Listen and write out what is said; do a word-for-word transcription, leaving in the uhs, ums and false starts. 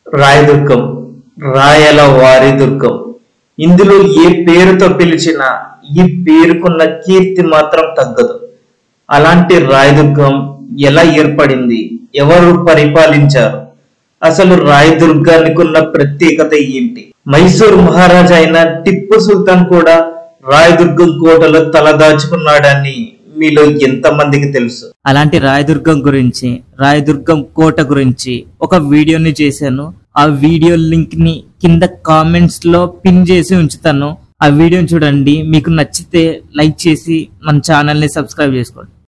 రాయదుర్గం, రాయల వారి దుర్గం. ఇందులో ఏ పేరుతో పిలిచినా ఈ పేరుకున్న కీర్తి మాత్రం తగ్గదు. అలాంటి రాయదుర్గం ఎలా ఏర్పడింది, ఎవరు పరిపాలించారు, అసలు రాయదుర్గానికి ఉన్న ప్రత్యేకత ఏంటి? మైసూర్ మహారాజా అయిన టిప్పు సుల్తాన్ కూడా రాయదుర్గం కోటలో తలదాచుకున్నాడని మీలో ఎంత మందికి తెలుసు? అలాంటి రాయదుర్గం గురించి, రాయదుర్గం కోట గురించి ఒక వీడియోని చేశాను. ఆ వీడియో లింక్ ని కింద కామెంట్స్ లో పిన్ చేసి ఉంచుతాను. ఆ వీడియోని చూడండి. మీకు నచ్చితే లైక్ చేసి మన ఛానల్ ని సబ్స్క్రైబ్ చేసుకోండి.